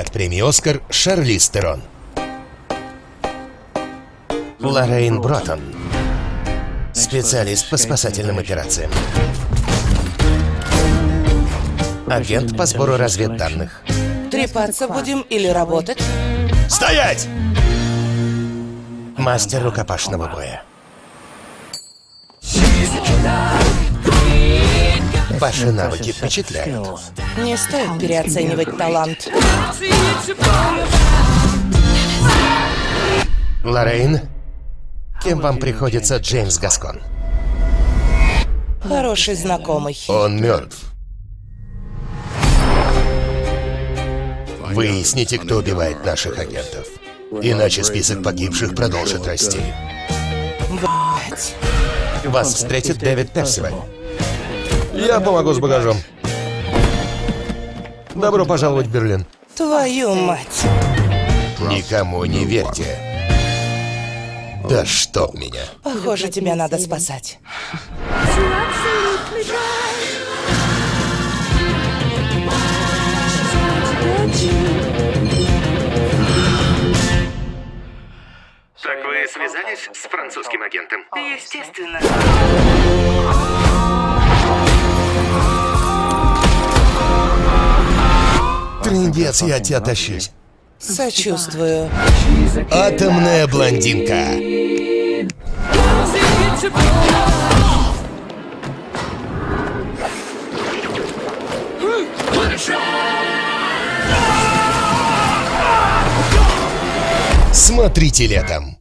лауреат премии «Оскар» Шарлиз Терон. Лоррейн Броттон, специалист по спасательным операциям. Агент по сбору разведданных. Трепаться будем или работать? Стоять! Мастер рукопашного боя. Ваши навыки впечатляют. Не стоит переоценивать талант. Лоррейн, кем вам приходится Джеймс Гаскон? Хороший знакомый. Он мертв. Выясните, кто убивает наших агентов. Иначе список погибших продолжит расти. Блять. Вас встретит Дэвид Персиваль. Я помогу с багажом. Добро пожаловать в Берлин. Твою мать. Никому не верьте. Да чтоб меня. Похоже, тебя надо спасать. Так вы связались с французским агентом? Естественно. Трындец, я тебя тащусь. Сочувствую. Атомная блондинка. Смотрите летом.